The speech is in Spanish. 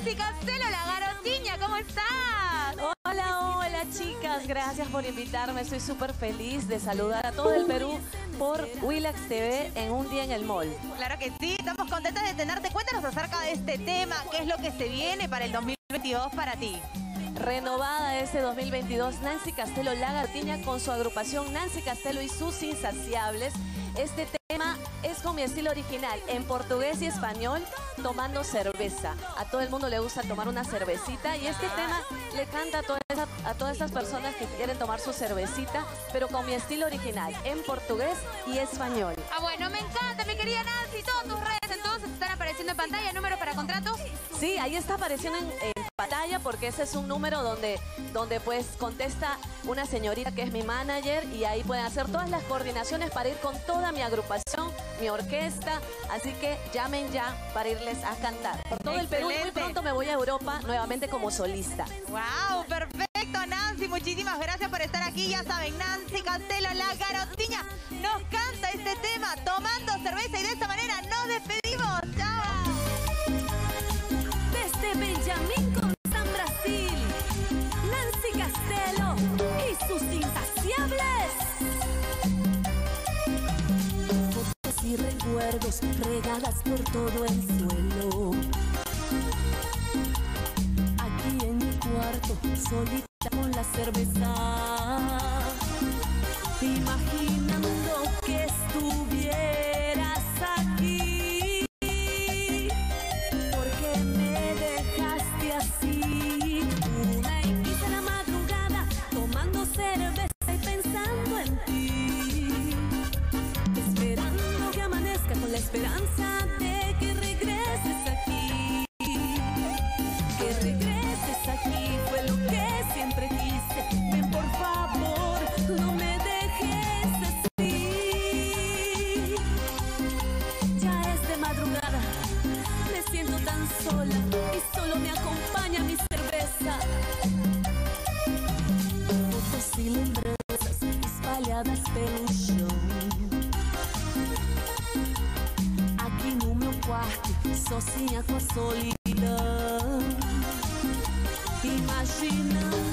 Nancy Castelo, la garotiña, ¿cómo estás? Hola, hola chicas, gracias por invitarme. Estoy súper feliz de saludar a todo el Perú por Willax TV en Un Día en el Mall. Claro que sí, estamos contentas de tenerte. Cuéntanos acerca de este tema, qué es lo que se viene para el 2022 para ti. Renovada este 2022, Nancy Castelo, la garotiña, con su agrupación Nancy Castelo y sus Insaciables. Este tema es con mi estilo original, en portugués y español, tomando cerveza. A todo el mundo le gusta tomar una cervecita y este tema le canta a todas esas personas que quieren tomar su cervecita, pero con mi estilo original, en portugués y español. Ah, bueno, me encanta, mi querida Nancy. Todas tus redes entonces están apareciendo en pantalla. ¿Número para contratos? Sí, ahí está apareciendo en pantalla porque ese es un número donde pues contesta una señorita que es mi manager y ahí pueden hacer todas las coordinaciones para ir con toda mi agrupación, mi orquesta, así que llamen ya para irles a cantar. Por todo el Perú y muy pronto me voy a Europa nuevamente como solista. ¡Wow! Perfecto, Nancy. Muchísimas gracias por estar aquí. Ya saben, Nancy Castelo, la garotiña, nos canta este tema tomando cerveza y de esta manera nos despedimos. ¡Chao! Desde Benjamín Constant, Brasil, Nancy Castelo y sus Insaciables. Fotos y recuerdos regadas por todo el suelo. Aquí en mi cuarto, solita con la cerveza, imaginando que estuvieras aquí. Porque me dejaste así, una y quince de la madrugada, tomando cerveza y pensando en ti, esperando que amanezca con la esperanza de que regreses aquí. Que regreses aquí fue lo que siempre quise. Ven, por favor, no me dejes así. Ya es de madrugada, me siento tan sola y solo me acompaña mi cerveza. Fotos y lembranças espalhadas pelo chão. Aqui no meu quarto, sozinha com a solidão, imaginando